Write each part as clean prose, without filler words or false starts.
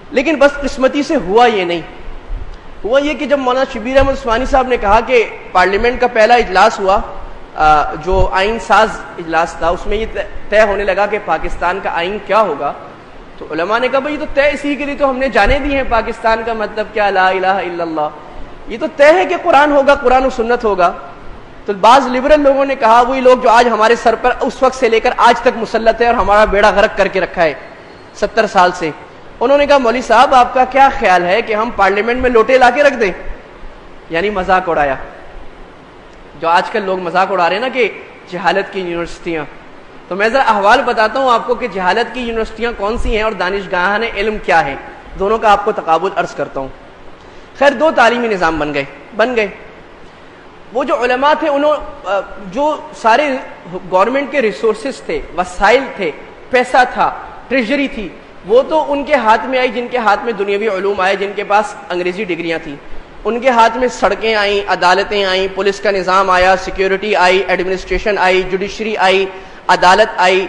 لیکن بس قسمتی سے ہوا یہ نہیں، ہوا یہ کہ جب مولانا شبیر احمد عثمانی صاحب نے کہا کہ پارلیمنٹ کا پہلا اجلاس ہوا جو آئین ساز اجلاس تھا، اس میں یہ طے ہونے لگا کہ پاکستان کا آئین کیا ہوگا، تو علماء نے کہا بھائی یہ تو طے اسی کے لیے تو ہم نے جانے دی ہیں پاکستان کا مطلب کیا، لا الہ الا اللہ، یہ تو طے ہے کہ قرآن ہوگا، قرآن و سنت ہوگا۔ تو بعض لبرل لوگوں نے کہا، وہی لوگ جو آج ہمارے سر پر اس وقت سے لے کر آج تک مسلط ہے اور ہمارا بیڑا غرق کر کے رکھا ہے 70 سال سے، انہوں نے کہا مولوی صاحب آپ کا کیا خیال ہے کہ ہم پارلیمنٹ میں لوٹے لا کے رکھ دیں، یعنی مذاق اڑایا۔ جو آج کل لوگ مذاق اڑا رہے ہیں نا کہ جہالت کی یونیورسٹیاں، تو میں ذرا احوال بتاتا ہوں آپ کو کہ جہالت کی یونیورسٹیاں کون سی ہیں اور دانشگاہان علم کیا ہے، دونوں کا آپ کو تقابل عرض کرتا ہوں۔ خیر 2 تعلیمی نظام بن گئے۔ وہ جو علماء تھے انہوں جو سارے گورنمنٹ کے ریسورسز تھے، وسائل تھے، پیسہ تھا، ٹریجری تھی، وہ تو ان کے ہاتھ میں آئی جن کے ہاتھ میں دنیاوی علوم آئے، جن کے پاس انگریزی ڈگریاں تھیں، ان کے ہاتھ میں سڑکیں آئیں، عدالتیں آئیں، پولیس کا نظام آیا، سیکیورٹی آئی، ایڈمنسٹریشن آئی، جوڈیشری آئی، عدالت آئی،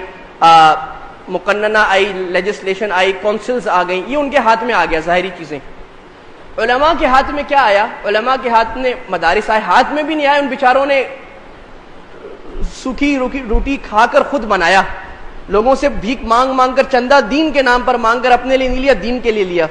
مقننہ آئی، لیجسلیشن آئی، کونسلز آ گئیں، یہ ان کے ہاتھ میں آ گیا ظاہری چیزیں۔ علماء کے ہاتھ میں کیا آیا؟ علماء کے ہاتھ میں مدارس آئے، ہاتھ میں بھی نہیں آئے، ان بیچاروں نے سوکھی روٹی کھا کر خود بنایا، لوگوں سے بھیک مانگ مانگ کر، چندہ دین کے نام پر مانگ کر اپنے لیے نہیں لیا، دین کے لیے لیا،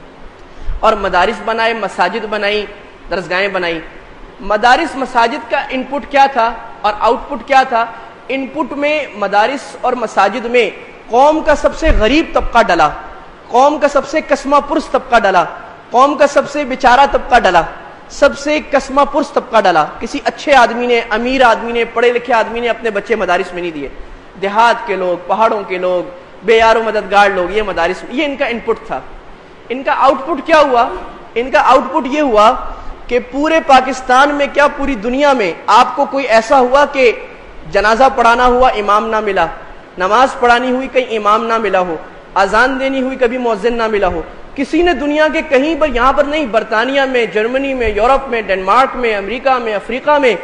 اور مدارس بنائے، مساجد بنائی، درسگاہیں بنائی۔ مدارس مساجد کا ان پٹ کیا تھا اور آؤٹ پٹ کیا تھا؟ ان پٹ میں مدارس اور مساجد میں قوم کا سب سے غریب طبقہ ڈلا، قوم کا سب سے کسمہ پرس طبقہ ڈلا، قوم کا سب سے بیچارہ طبقہ ڈلا، سب سے کسمہ پرس طبقہ ڈلا۔ کسی اچھے آدمی نے، امیر آدمی نے، پڑھے لکھے آدمی نے اپنے بچے مدارس میں نہیں دیے، دیہات کے لوگ، پہاڑوں کے لوگ، بے یار و مددگار لوگ یہ مدارس، یہ ان کا ان پٹ تھا۔ ان کا آؤٹ پٹ کیا ہوا؟ ان کا آؤٹ پٹ یہ ہوا کہ پورے پاکستان میں کیا پوری دنیا میں آپ کو کوئی ایسا ہوا کہ جنازہ پڑھانا ہوا امام نہ ملا، نماز پڑھانی ہوئی کہیں امام نہ ملا ہو، اذان دینی ہوئی کبھی مؤذن نہ ملا ہو؟ کسی نے دنیا کے کہیں پر، یہاں پر نہیں، برطانیہ میں، جرمنی میں، یورپ میں، ڈنمارک میں، امریکہ میں، افریقہ میں،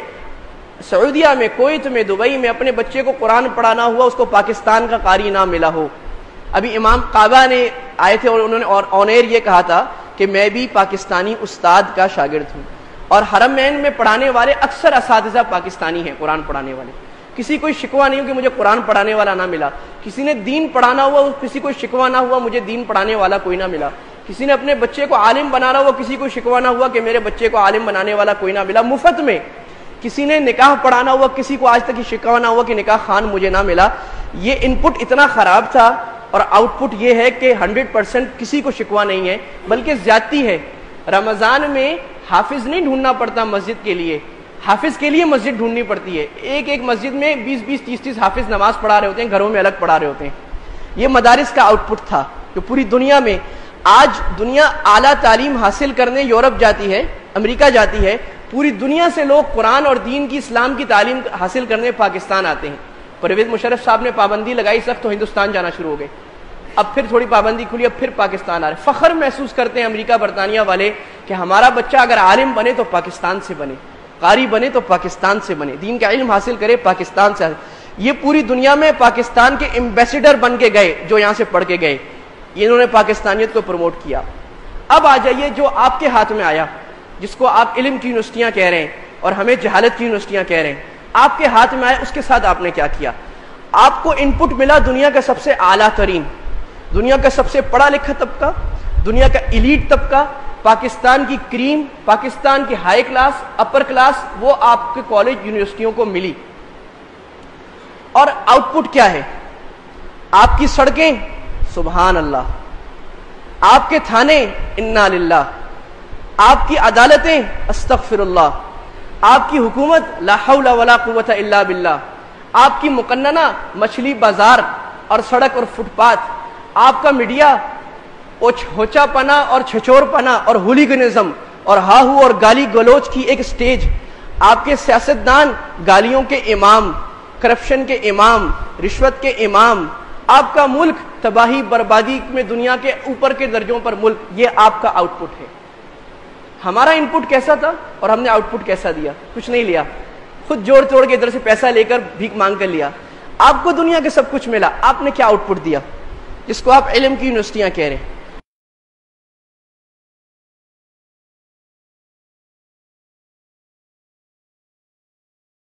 سعودیہ میں، کویت میں، دبئی میں اپنے بچے کو قرآن پڑھانا ہوا، اس کو پاکستان کا قاری نہ ملا ہو۔ ابھی امام کعبہ نے آئے تھے اور انہوں نے آن ایئر یہ کہا تھا کہ میں بھی پاکستانی استاد کا شاگرد ہوں، اور حرمین میں پڑھانے والے اکثر اساتذہ پاکستانی ہیں، قرآن پڑھانے والے۔ کسی کوئی شکوہ نہیں ہو کہ مجھے قرآن پڑھانے والا نہ ملا، کسی نے دین پڑھانا ہوا، کسی کو شکوہ نہ ہوا مجھے دین پڑھانے والا کوئی نہ ملا، کسی نے اپنے بچے کو عالم بنانا ہوا، کسی کو شکوہ نہ ہوا کہ میرے بچے کو عالم بنانے والا کوئی نہ ملا مفت میں، کسی نے نکاح پڑھانا ہوا، کسی کو آج تک یہ شکوہ نہ ہوا کہ نکاح خان مجھے نہ ملا۔ یہ ان پٹ اتنا خراب تھا، اور آؤٹ پٹ یہ ہے کہ 100% کسی کو شکوہ نہیں ہے، بلکہ زیادتی ہے۔ رمضان میں حافظ نہیں ڈھونڈنا پڑتا مسجد کے لیے، حافظ کے لیے مسجد ڈھونڈنی پڑتی ہے۔ ایک مسجد میں 20 30 حافظ نماز پڑھا رہے ہوتے ہیں، گھروں میں الگ پڑھا رہے ہوتے ہیں۔ یہ مدارس کا آؤٹ پٹ تھا جو پوری دنیا میں، آج دنیا اعلیٰ تعلیم حاصل کرنے یورپ جاتی ہے، امریکہ جاتی ہے، پوری دنیا سے لوگ قرآن اور دین کی، اسلام کی تعلیم حاصل کرنے پاکستان آتے ہیں۔ پرویز مشرف صاحب نے پابندی لگائی سخت تو ہندوستان جانا شروع ہو گئے، اب پھر تھوڑی پابندی کھلی، اب پھر پاکستان آ رہے۔ فخر محسوس کرتے ہیں امریکہ برطانیہ والے کہ ہمارا بچہ اگر عالم بنے تو پاکستان سے بنے، قاری بنے تو پاکستان سے بنے، دین کا علم حاصل کرے پاکستان سے۔ یہ پوری دنیا میں پاکستان کے ایمبیسیڈر بن کے گئے جو یہاں سے پڑھ کے گئے، انہوں نے پاکستانیت کو پروموٹ کیا۔ اب آ جائیے جو آپ کے ہاتھ میں آیا، جس کو آپ علم کی یونیورسٹیاں کہہ رہے ہیں اور ہمیں جہالت کی یونیورسٹیاں کہہ رہے ہیں، آپ کے ہاتھ میں آئے، اس کے ساتھ آپ نے کیا کیا؟ آپ کو ان پٹ ملا دنیا کا سب سے اعلیٰ ترین، دنیا کا سب سے پڑھا لکھا طبقہ، دنیا کا ایلیٹ طبقہ، پاکستان کی کریم، پاکستان کی ہائی کلاس، اپر کلاس، وہ آپ کے کالج یونیورسٹیوں کو ملی۔ اور آؤٹ پٹ کیا ہے؟ آپ کی سڑکیں سبحان اللہ، آپ کے تھانے انا للہ، آپ کی عدالتیں استغفر اللہ، آپ کی حکومت لا حول ولا قوت الا باللہ، آپ کی مقننہ مچھلی بازار اور سڑک اور فٹ پاتھ، آپ کا میڈیا ہوچا پنا اور چھچور پنا اور ہولیگنزم اور ہاہو اور گالی گلوچ کی ایک سٹیج، آپ کے سیاستدان گالیوں کے امام، کرپشن کے امام، رشوت کے امام، آپ کا ملک تباہی بربادی میں دنیا کے اوپر کے درجوں پر ملک، یہ آپ کا آؤٹ پٹ ہے۔ ہمارا ان پٹ کیسا تھا اور ہم نے آؤٹ پٹ کیسا دیا؟ کچھ نہیں لیا، خود جوڑ توڑ کے ادھر سے پیسہ لے کر بھیک مانگ کر لیا۔ آپ کو دنیا کے سب کچھ ملا، آپ نے کیا آؤٹ پٹ دیا؟ جس کو آپ علم کی یونیورسٹیاں کہہ رہے ہیں۔